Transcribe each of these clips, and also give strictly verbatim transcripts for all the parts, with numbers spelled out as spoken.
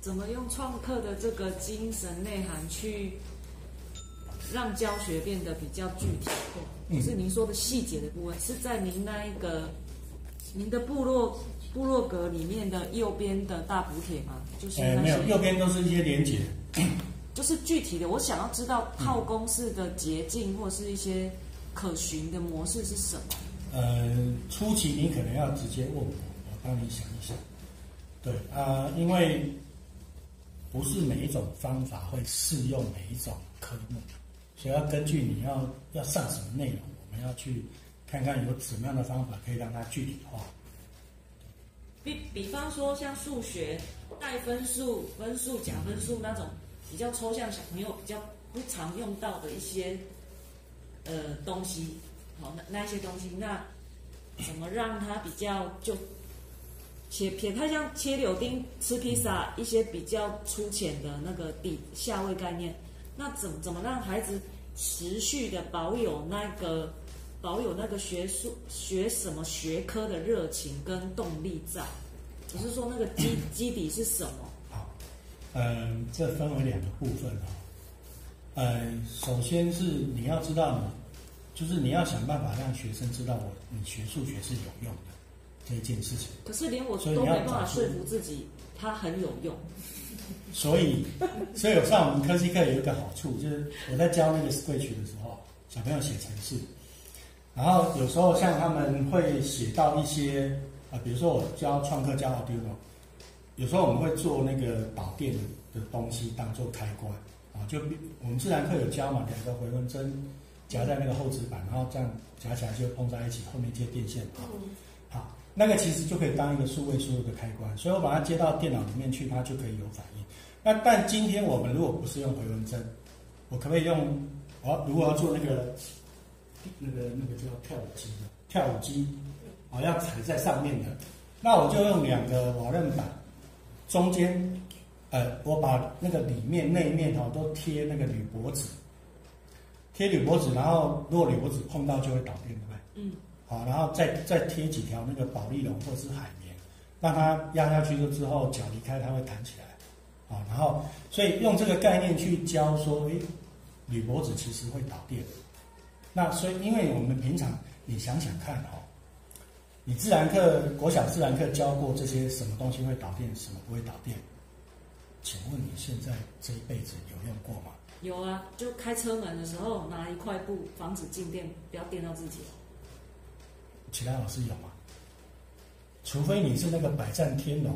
怎么用创客的这个精神内涵去让教学变得比较具体化？ 嗯、 就是您说的细节的部分，是在您那一个您的部落部落格里面的右边的大补帖吗？就是那些、 呃、没有，右边都是一些连结。 就是具体的，我想要知道套公式的捷径或是一些可循的模式是什么？ 呃，初期你可能要直接问我，我帮你想一想。对啊、呃，因为不是每一种方法会适用每一种科目，所以要根据你要要上什么内容，我们要去看看有什么样的方法可以让它具体化。 比比方说像数学带分数、分数、假分数那种比较抽象，小朋友比较不常用到的一些呃东西，好，那那一些东西，那怎么让它比较就切撇开像切柳丁、吃披萨一些比较粗浅的那个底下位概念，那怎么怎么让孩子持续的保有那个保有那个学术学什么学科的热情跟动力在？只是说那个基基底是什么？ 好，嗯，这分为两个部分哈。呃，首先是你要知道你，就是你要想办法让学生知道我你学数学是有用的这一件事情。 可是连我都没办法说服自己，它很有用。 所以，所以有上我们科技课有一个好处，就是我在教那个 Scratch 的时候，小朋友写程式，然后有时候像他们会写到一些啊、呃，比如说我教创客教 Arduino， 有时候我们会做那个导电的的东西当做开关啊，就我们自然课有教嘛，两个回纹针夹在那个厚纸板，然后这样夹起来就碰在一起，后面接电线啊，好，那个其实就可以当一个数位输入的开关，所以我把它接到电脑里面去，它就可以有反应。那但今天我们如果不是用回纹针，我可不可以用？我如果要做那个那个那个叫跳舞机的跳舞机，哦，要踩在上面的，那我就用两个瓦楞板，中间，呃，我把那个里面内面哈、哦、都贴那个铝箔纸，贴铝箔纸，然后如果铝箔纸碰到就会导电，对不对？嗯。好，然后再再贴几条那个保丽龙或者是海绵，让它压下去之后脚离开它会弹起来。啊，然后所以用这个概念去教说，诶，铝箔纸其实会导电。那所以，因为我们平常你想想看哈、哦，你自然课国小自然课教过这些什么东西会导电，什么不会导电？请问你现在这一辈子有用过吗？ 有啊，就开车门的时候拿一块布防止静电，不要电到自己。 其他老师有吗？除非你是那个百战天龙。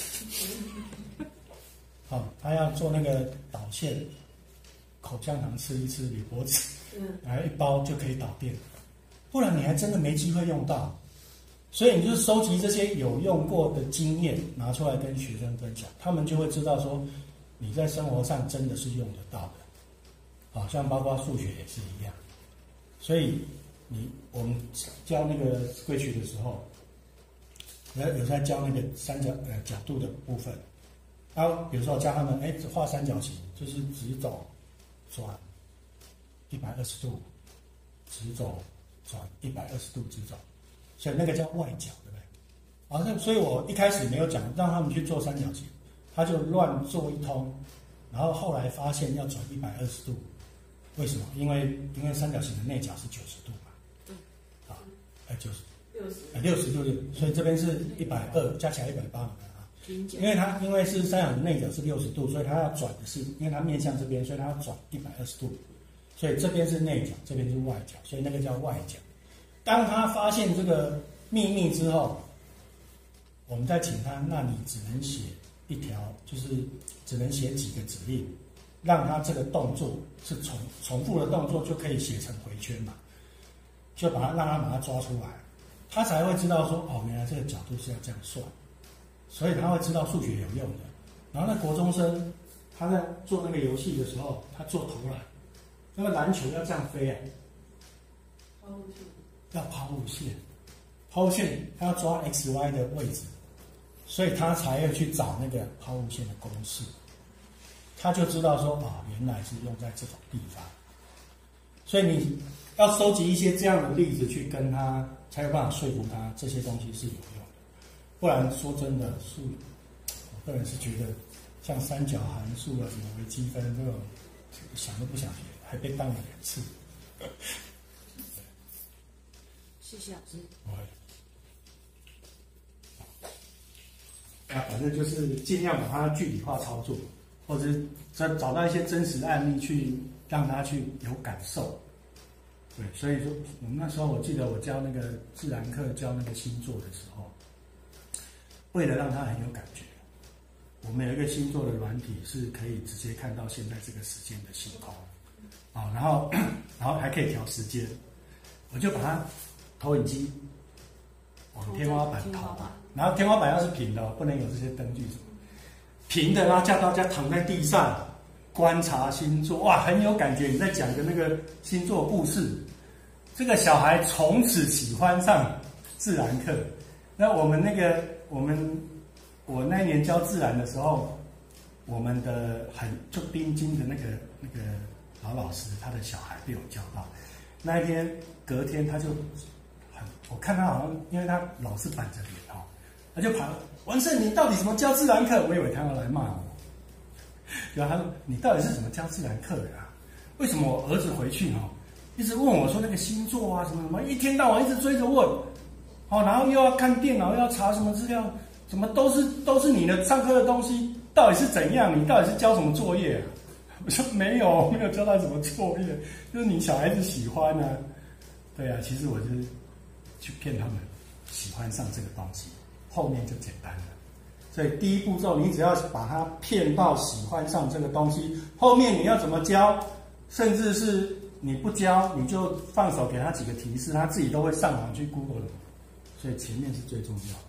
好、哦，他要做那个导线，口香糖吃一吃，铝箔纸，嗯，然后一包就可以导电，不然你还真的没机会用到。所以你就收集这些有用过的经验，拿出来跟学生分享，他们就会知道说你在生活上真的是用得到的。好、哦，像包括数学也是一样。所以你我们教那个 Scratch 的时候，有有在教那个三角呃角度的部分。然后比如说教他们，哎，画三角形就是直走转一百二十度，直走转一百二十度直走，所以那个叫外角，对不对？好像所以我一开始没有讲让他们去做三角形，他就乱做一通，然后后来发现要转一百二十度，为什么？因为因为三角形的内角是九十度嘛，对，啊，哎九十六十哎六十度，所以这边是一百二，加起来一百八嘛。因为它因为是三角形内角是六十度，所以它要转的是，因为它面向这边，所以它要转一百二十度，所以这边是内角，这边是外角，所以那个叫外角。当他发现这个秘密之后，我们再请他，那你只能写一条，就是只能写几个指令，让他这个动作是重重复的动作就可以写成回圈嘛，就把它让他把它抓出来，他才会知道说，哦，原来这个角度是要这样算。所以他会知道数学有用的。然后那国中生他在做那个游戏的时候，他做投篮，那个篮球要这样飞啊，抛物线，要抛物线，抛物线他要抓 x y 的位置，所以他才要去找那个抛物线的公式，他就知道说啊、哦，原来是用在这种地方。所以你要收集一些这样的例子去跟他，才有办法说服他这些东西是有用的。不然说真的，数我个人是觉得像三角函数啊、什么微积分这种，想都不想学，还被当了两次。 谢谢老师。 不会。啊，反正就是尽量把它具体化操作，或者是找找到一些真实案例去让他去有感受。对，所以说我们那时候我记得我教那个自然课教那个星座的时候，为了让他很有感觉，我们有一个星座的软体是可以直接看到现在这个时间的星空，啊，然后然后还可以调时间，我就把它投影机往天花板投。然后天花板要是平的，不能有这些灯具什么，平的，然后叫大家躺在地上观察星座，哇，很有感觉。你在讲的那个星座故事，这个小孩从此喜欢上自然课。那我们那个我们我那一年教自然的时候，我们的很就冰晶的那个那个老老师，他的小孩被我教到，那一天隔天他就很，我看他好像因为他老是板着脸哦。他就跑，文胜，你到底怎么教自然课？我以为他要来骂我，然后他说：“你到底是怎么教自然课的啊？为什么我儿子回去哦，一直问我说那个星座啊什么什么，一天到晚一直追着问，哦，然后又要看电脑，又要查什么资料，怎么都是都是你的上课的东西，到底是怎样？你到底是交什么作业啊？”我说：“没有，没有教他什么作业，就是你小孩子喜欢啊，对啊，其实我就是去骗他们喜欢上这个东西。”后面就简单了，所以第一步骤，你只要把他骗到喜欢上这个东西，后面你要怎么教，甚至是你不教，你就放手给他几个提示，他自己都会上网去 Google 的，所以前面是最重要的。